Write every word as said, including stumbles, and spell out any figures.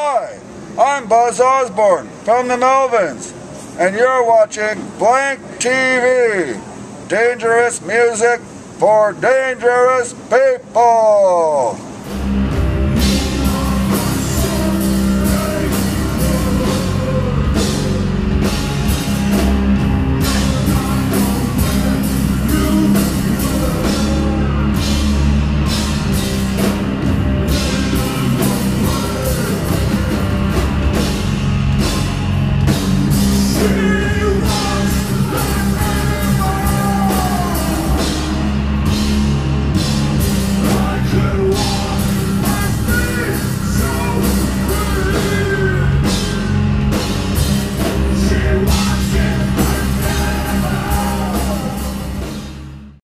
Hi, I'm Buzz Osborne from the Melvins, and you're watching Blank T V. Dangerous music for dangerous people.